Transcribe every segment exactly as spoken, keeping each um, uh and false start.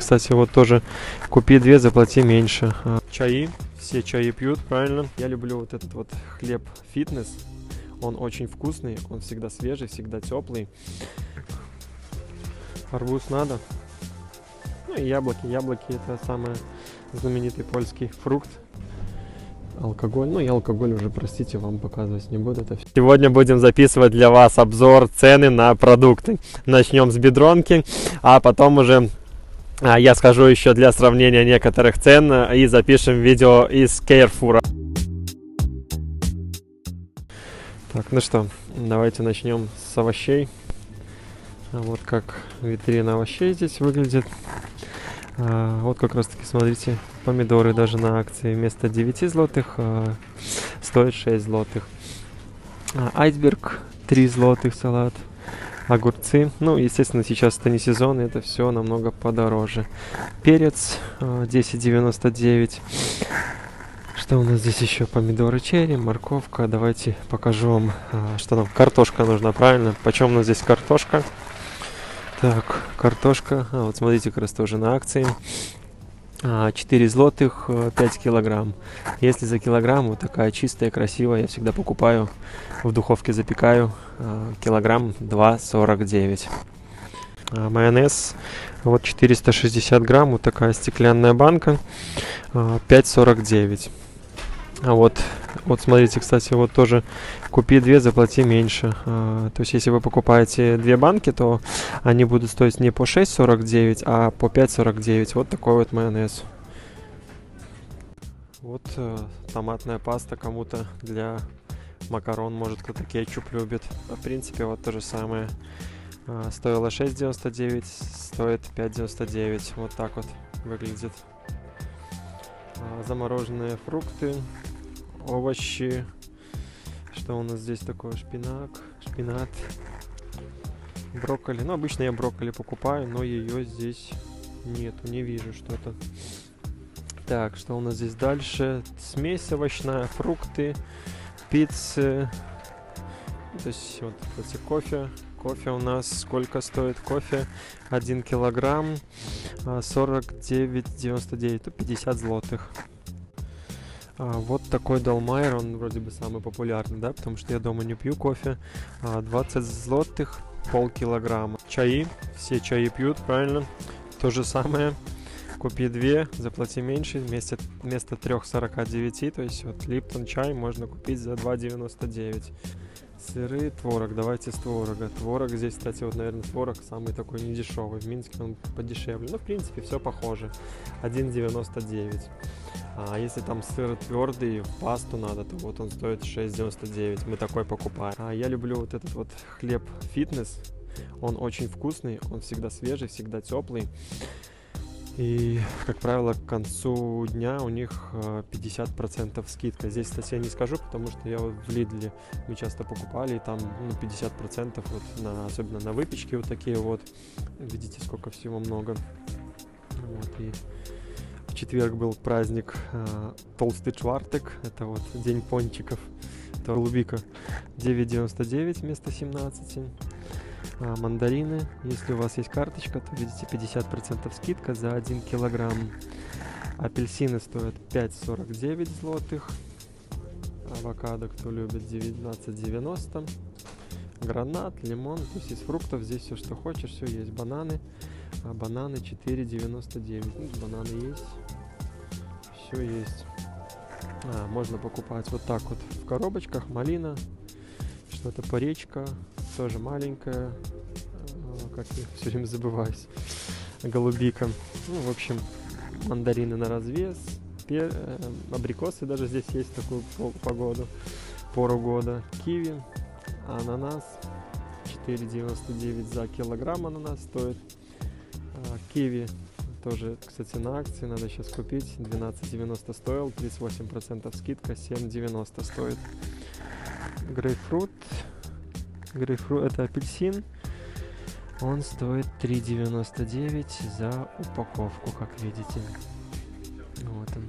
кстати, вот тоже купи две, заплати меньше. Чаи, все чаи пьют, правильно? Я люблю вот этот вот хлеб фитнес. Он очень вкусный, он всегда свежий, всегда теплый. Арбуз надо. Ну и яблоки. Яблоки — это самый знаменитый польский фрукт. Алкоголь. Ну и алкоголь уже, простите, вам показывать не буду. Это... Сегодня будем записывать для вас обзор цены на продукты. Начнем с бедронки, а потом уже а, я скажу еще для сравнения некоторых цен и запишем видео из Carrefour. Так, ну что, давайте начнем с овощей. Вот как витрина овощей здесь выглядит. А, вот как раз таки, смотрите, помидоры даже на акции вместо девяти злотых а, стоит шесть злотых. А, айсберг три злотых салат. Огурцы, ну, естественно, сейчас это не сезон, это все намного подороже. Перец а, десять девяносто девять. Что у нас здесь еще? Помидоры черри, морковка. Давайте покажу вам, а, что нам. Картошка нужна, правильно? Почем у нас здесь картошка? Так, картошка, а, вот смотрите, как раз тоже на акции. А, четыре злотых, пять килограмм. Если за килограмм, вот такая чистая, красивая, я всегда покупаю, в духовке запекаю. А, килограмм два сорок девять. А, майонез, вот четыреста шестьдесят грамм, вот такая стеклянная банка, а, пять сорок девять. А вот, вот смотрите, кстати, вот тоже купи две, заплати меньше. А, то есть, если вы покупаете две банки, то они будут стоить не по шесть сорок девять, а по пять сорок девять. Вот такой вот майонез. Вот э, томатная паста кому-то для макарон, может кто-то кетчуп любит. В принципе, вот то же самое. А, стоило шесть девяносто девять, стоит пять девяносто девять. Вот так вот выглядит. А, замороженные фрукты, овощи. Что у нас здесь такое? Шпинак, шпинат, брокколи. Ну, обычно я брокколи покупаю, но ее здесь нету, не вижу что-то. Так, что у нас здесь дальше? Смесь овощная, фрукты, пиццы. То есть, вот, кстати, кофе. Кофе у нас сколько стоит? Кофе один килограмм, сорок девять девяносто девять, то пятьдесят злотых. А, вот такой Далмайер, он вроде бы самый популярный, да, потому что я дома не пью кофе. А, двадцать злотых, полкилограмма. Чаи, все чаи пьют, правильно? То же самое. Купи две, заплати меньше, вместо, вместо три сорок девять, то есть вот Липтон чай можно купить за два девяносто девять. Сыры, творог, давайте с творога. Творог здесь, кстати, вот, наверное, творог самый такой недешевый. В Минске он подешевле. Ну, в принципе, все похоже. один девяносто девять. А если там сыр твердый, в пасту надо, то вот он стоит шесть девяносто девять. Мы такой покупаем. А я люблю вот этот вот хлеб фитнес. Он очень вкусный, он всегда свежий, всегда теплый. И, как правило, к концу дня у них пятьдесят процентов скидка. Здесь, кстати, я не скажу, потому что я вот в Лидле мы часто покупали, и там ну, пятьдесят процентов, вот на, особенно на выпечки вот такие вот. Видите, сколько всего много. Вот, и в четверг был праздник э, Толстый Чвартек, это вот день пончиков. Это голубика девять девяносто девять вместо семнадцати. А, мандарины, если у вас есть карточка, то видите пятьдесят процентов скидка за один килограмм. Апельсины стоят пять сорок девять злотых. Авокадо, кто любит, девятнадцать девяносто. Гранат, лимон, то есть из фруктов здесь все, что хочешь, все есть. Бананы, а бананы четыре девяносто девять. Ну, бананы есть, все есть. А, можно покупать вот так вот в коробочках. Малина, что-то поречка, тоже маленькая, как я все время забываюсь, голубика. Ну, в общем, мандарины на развес, пер... абрикосы даже здесь есть такую погоду, пору года. Киви, ананас, четыре девяносто девять за килограмм ананас стоит. А, киви тоже, кстати, на акции, надо сейчас купить. двенадцать девяносто стоил, тридцать восемь процентов скидка, семь девяносто стоит. Грейпфрут. Грейпфрут это апельсин. Он стоит три девяносто девять за упаковку, как видите. Вот он.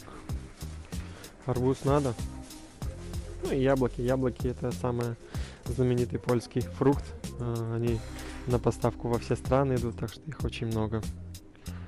Арбуз надо. Ну и яблоки. Яблоки — это самый знаменитый польский фрукт. Они на поставку во все страны идут, так что их очень много.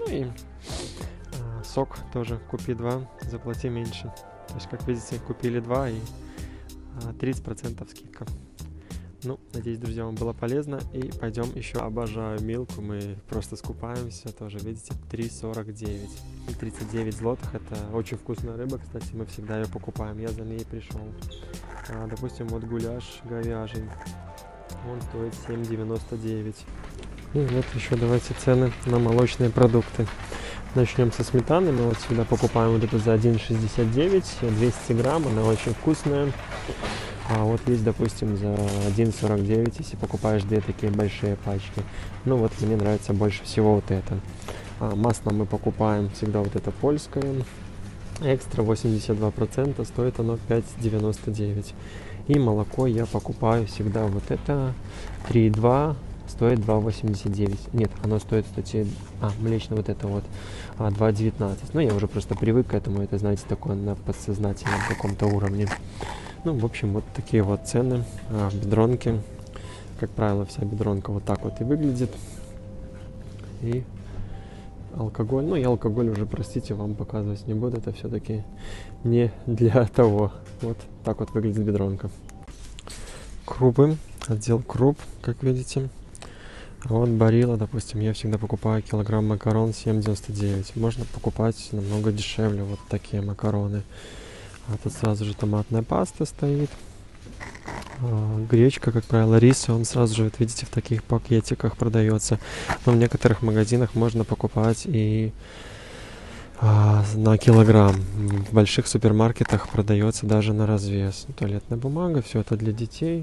и а, сок тоже купи два, заплати меньше. То есть, как видите, купили два и а, тридцать процентов скидка. Ну, надеюсь, друзья, вам было полезно. И пойдем еще. Обожаю Милку, мы просто скупаемся. Тоже, видите, три сорок девять. И тридцать девять злотых. Это очень вкусная рыба, кстати, мы всегда ее покупаем. Я за ней пришел. А, допустим, вот гуляш говяжий. Он стоит семь девяносто девять. И вот еще давайте цены на молочные продукты. Начнем со сметаны. Мы вот всегда покупаем вот эту за один шестьдесят девять, двести грамм. Она очень вкусная. А вот есть, допустим, за один сорок девять, если покупаешь две такие большие пачки. Ну вот мне нравится больше всего вот это. А масло мы покупаем всегда вот это польское. Экстра восемьдесят два процента, стоит оно пять девяносто девять. И молоко я покупаю всегда вот это три и два, стоит два восемьдесят девять. Нет, оно стоит, кстати, а, млечное вот это вот а, два девятнадцать. Ну я уже просто привык к этому, это, знаете, такое на подсознательном каком-то уровне. Ну, в общем, вот такие вот цены а, в бедронке. Как правило, вся бедронка вот так вот и выглядит. И алкоголь. Ну, я алкоголь уже, простите, вам показывать не буду. Это все-таки не для того. Вот так вот выглядит бедронка. Крупы. Отдел круп, как видите. Вот Барилла, допустим, я всегда покупаю килограмм макарон семь девяносто девять. Можно покупать намного дешевле вот такие макароны. А тут сразу же томатная паста стоит. А, гречка, как правило, рис, он сразу же, вот видите, в таких пакетиках продается. Но в некоторых магазинах можно покупать и а, на килограмм. В больших супермаркетах продается даже на развес. Туалетная бумага, все это для детей.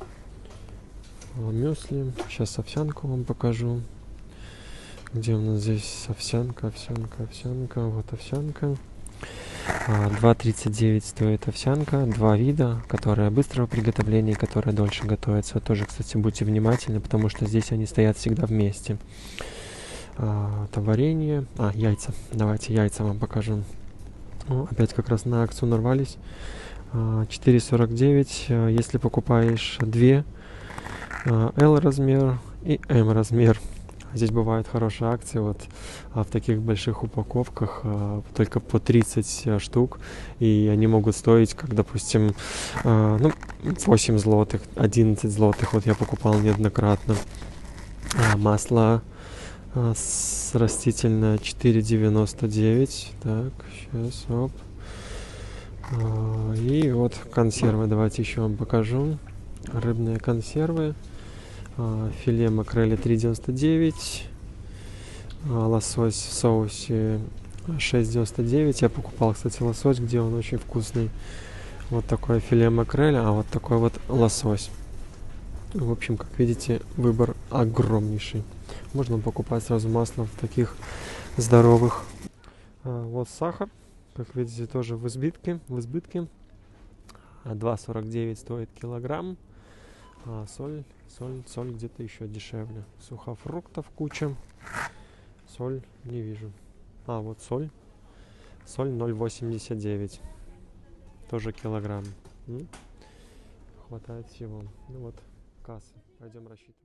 Мюсли. Сейчас овсянку вам покажу. Где у нас здесь овсянка, овсянка, овсянка. Вот овсянка. два тридцать девять стоит овсянка, два вида, которая быстрого приготовления, которая дольше готовится. Тоже, кстати, будьте внимательны, потому что здесь они стоят всегда вместе. А, это варенье, а, яйца. Давайте яйца вам покажу. О, опять как раз на акцию нарвались. А, четыре сорок девять, если покупаешь две, L размер и M размер. Здесь бывают хорошие акции, вот а в таких больших упаковках а, только по тридцать а, штук, и они могут стоить, как, допустим, а, ну, восемь злотых, одиннадцать злотых, вот я покупал неоднократно. А, масло а, с растительное четыре девяносто девять, так, сейчас, оп. А, и вот консервы, давайте еще вам покажу, рыбные консервы. Филе макрели три девяносто девять, лосось в соусе шесть девяносто девять. Я покупал, кстати, лосось, где он очень вкусный. Вот такое филе макрели, а вот такой вот лосось. В общем, как видите, выбор огромнейший. Можно покупать сразу масло в таких здоровых. Вот сахар, как видите, тоже в избытке. В избытке. два сорок девять стоит килограмм. А соль, соль, соль где-то еще дешевле. Сухофруктов куча. Соль не вижу. А, вот соль. Соль ноль восемьдесят девять. Тоже килограмм. М? Хватает всего. Ну вот, касса. Пойдем рассчитывать.